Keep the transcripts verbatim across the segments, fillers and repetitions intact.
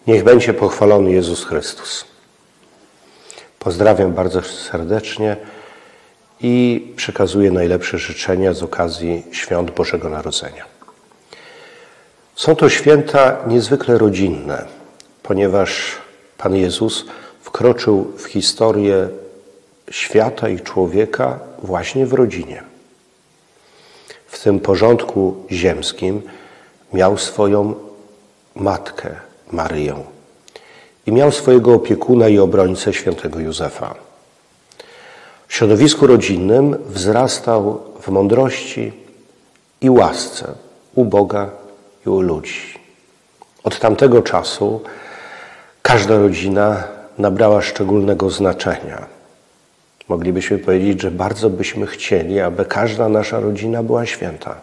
Niech będzie pochwalony Jezus Chrystus. Pozdrawiam bardzo serdecznie i przekazuję najlepsze życzenia z okazji Świąt Bożego Narodzenia. Są to święta niezwykle rodzinne, ponieważ Pan Jezus wkroczył w historię świata i człowieka właśnie w rodzinie. W tym porządku ziemskim miał swoją matkę, Maryję, i miał swojego opiekuna i obrońcę, świętego Józefa. W środowisku rodzinnym wzrastał w mądrości i łasce u Boga i u ludzi. Od tamtego czasu każda rodzina nabrała szczególnego znaczenia. Moglibyśmy powiedzieć, że bardzo byśmy chcieli, aby każda nasza rodzina była święta.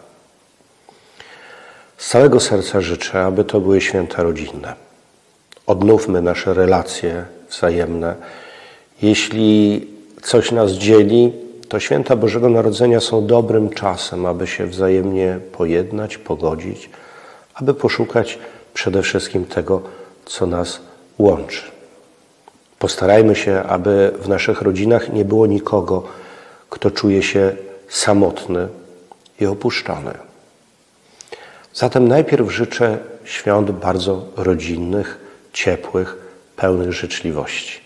Z całego serca życzę, aby to były święta rodzinne. Odnówmy nasze relacje wzajemne. Jeśli coś nas dzieli, to święta Bożego Narodzenia są dobrym czasem, aby się wzajemnie pojednać, pogodzić, aby poszukać przede wszystkim tego, co nas łączy. Postarajmy się, aby w naszych rodzinach nie było nikogo, kto czuje się samotny i opuszczony. Zatem najpierw życzę świąt bardzo rodzinnych, ciepłych, pełnych życzliwości.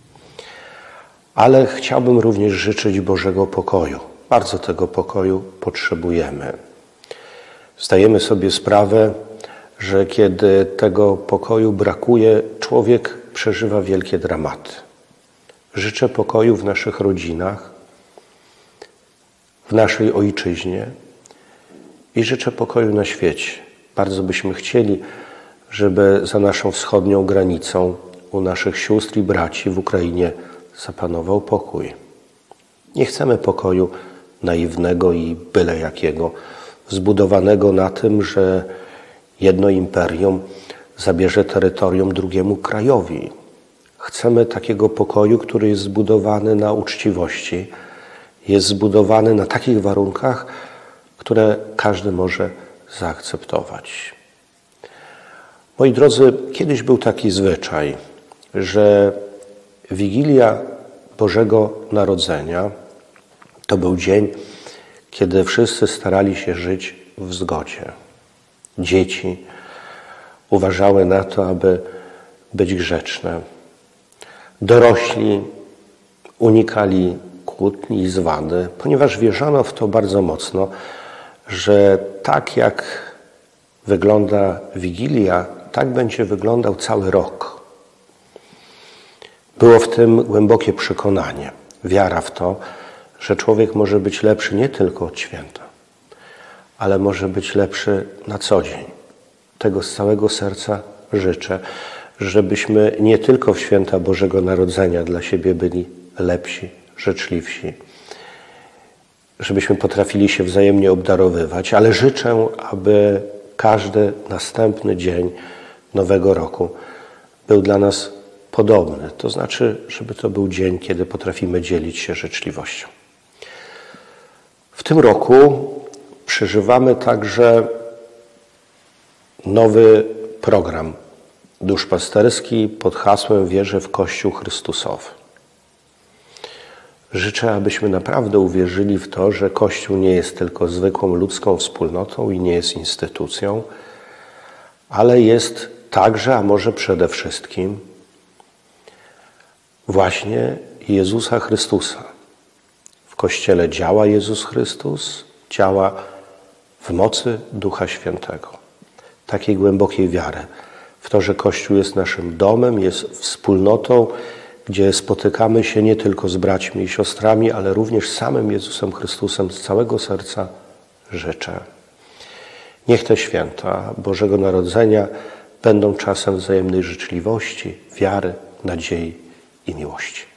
Ale chciałbym również życzyć Bożego pokoju. Bardzo tego pokoju potrzebujemy. Zdajemy sobie sprawę, że kiedy tego pokoju brakuje, człowiek przeżywa wielkie dramaty. Życzę pokoju w naszych rodzinach, w naszej ojczyźnie i życzę pokoju na świecie. Bardzo byśmy chcieli, żeby za naszą wschodnią granicą u naszych sióstr i braci w Ukrainie zapanował pokój. Nie chcemy pokoju naiwnego i byle jakiego, zbudowanego na tym, że jedno imperium zabierze terytorium drugiemu krajowi. Chcemy takiego pokoju, który jest zbudowany na uczciwości, jest zbudowany na takich warunkach, które każdy może zaakceptować. Moi drodzy, kiedyś był taki zwyczaj, że Wigilia Bożego Narodzenia to był dzień, kiedy wszyscy starali się żyć w zgodzie. Dzieci uważały na to, aby być grzeczne. Dorośli unikali kłótni i zwady, ponieważ wierzono w to bardzo mocno, że tak jak wygląda Wigilia, tak będzie wyglądał cały rok. Było w tym głębokie przekonanie, wiara w to, że człowiek może być lepszy nie tylko od święta, ale może być lepszy na co dzień. Tego z całego serca życzę, żebyśmy nie tylko w święta Bożego Narodzenia dla siebie byli lepsi, życzliwsi, żebyśmy potrafili się wzajemnie obdarowywać, ale życzę, aby każdy następny dzień Nowego Roku był dla nas podobny. To znaczy, żeby to był dzień, kiedy potrafimy dzielić się życzliwością. W tym roku przeżywamy także nowy program duszpasterski pod hasłem Wierzę w Kościół Chrystusowy. Życzę, abyśmy naprawdę uwierzyli w to, że Kościół nie jest tylko zwykłą ludzką wspólnotą i nie jest instytucją, ale jest także, a może przede wszystkim, właśnie Jezusa Chrystusa. W Kościele działa Jezus Chrystus, działa w mocy Ducha Świętego. Takiej głębokiej wiary w to, że Kościół jest naszym domem, jest wspólnotą, gdzie spotykamy się nie tylko z braćmi i siostrami, ale również z samym Jezusem Chrystusem z całego serca życzę. Niech te święta Bożego Narodzenia będą czasem wzajemnej życzliwości, wiary, nadziei i miłości.